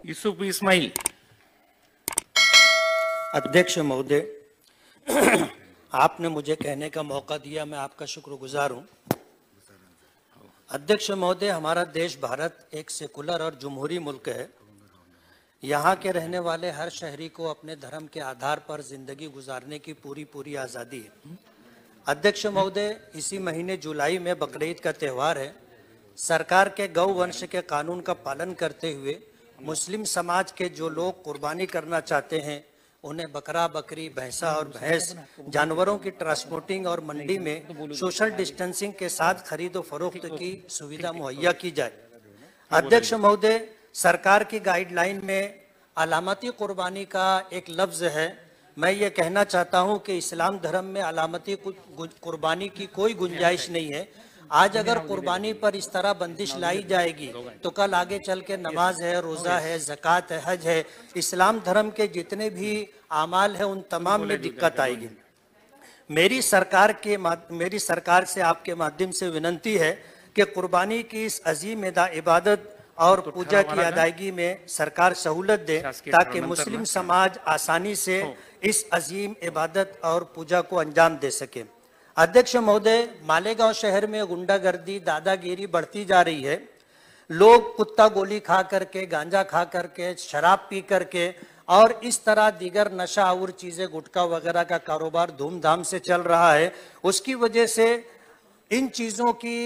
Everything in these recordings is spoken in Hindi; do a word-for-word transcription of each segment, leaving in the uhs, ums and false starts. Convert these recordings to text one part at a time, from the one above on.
यूसुफ इस्माइल। अध्यक्ष महोदय, आपने मुझे कहने का मौका दिया, मैं आपका शुक्रगुजार हूँ। अध्यक्ष महोदय, हमारा देश भारत एक सेकुलर और जमहूरी मुल्क है। यहाँ के रहने वाले हर शहरी को अपने धर्म के आधार पर जिंदगी गुजारने की पूरी पूरी आज़ादी है। अध्यक्ष महोदय, इसी महीने जुलाई में बकरीद का त्यौहार है। सरकार के गौ वंश के कानून का पालन करते हुए मुस्लिम समाज के जो लोग कुर्बानी करना चाहते हैं उन्हें बकरा, बकरी, भैंसा और भैंस जानवरों की ट्रांसपोर्टिंग और मंडी में सोशल डिस्टेंसिंग के साथ खरीदो फरोख्त की सुविधा मुहैया की जाए। अध्यक्ष महोदय, सरकार की गाइडलाइन में अलामती कुर्बानी का एक लफ्ज़ है। मैं ये कहना चाहता हूँ कि इस्लाम धर्म में अलामती कुर्बानी की कोई गुंजाइश नहीं है। आज अगर कुर्बानी पर इस तरह बंदिश लाई जाएगी तो कल आगे चल के नमाज है, रोज़ा है, ज़कात है, हज है, इस्लाम धर्म के जितने भी आमाल हैं उन तमाम में दिक्कत आएगी। मेरी सरकार के मेरी सरकार से आपके माध्यम से विनती है कि कुर्बानी की इस अजीम इबादत और पूजा की अदायगी में सरकार सहूलत दे ताकि मुस्लिम समाज आसानी से इस अजीम इबादत और पूजा को अंजाम दे सके। अध्यक्ष महोदय, मालेगांव शहर में गुंडागर्दी, दादागिरी बढ़ती जा रही है। लोग कुत्ता गोली खा करके, गांजा खा करके, शराब पी करके और इस तरह दीगर नशा और चीज़ें, गुटखा वगैरह का कारोबार धूमधाम से चल रहा है। उसकी वजह से इन चीज़ों की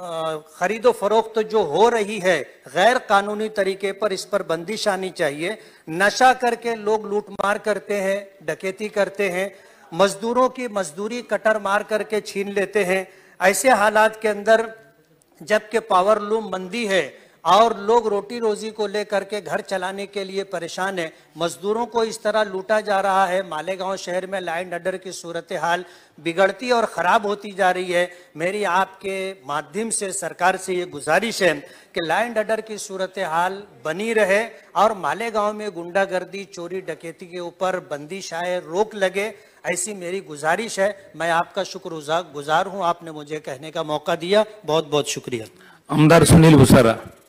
खरीदो फरोख्त जो हो रही है गैर कानूनी तरीके पर, इस पर बंदिश आनी चाहिए। नशा करके लोग लूटमार करते हैं, डकैती करते हैं, मजदूरों की मजदूरी कटर मार करके छीन लेते हैं। ऐसे हालात के अंदर जबकि पावर लूम मंदी है और लोग रोटी रोजी को लेकर के घर चलाने के लिए परेशान है, मजदूरों को इस तरह लूटा जा रहा है। मालेगांव शहर में लैंड ऑर्डर की सूरत हाल बिगड़ती और ख़राब होती जा रही है। मेरी आपके माध्यम से सरकार से ये गुजारिश है कि लैंड ऑर्डर की सूरत हाल बनी रहे और मालेगांव में गुंडागर्दी, चोरी, डकैती के ऊपर बंदिश आए, रोक लगे, ऐसी मेरी गुजारिश है। मैं आपका शुक्रगुजार हूँ, आपने मुझे कहने का मौका दिया। बहुत बहुत शुक्रिया। आमदार सुनील भुसारा।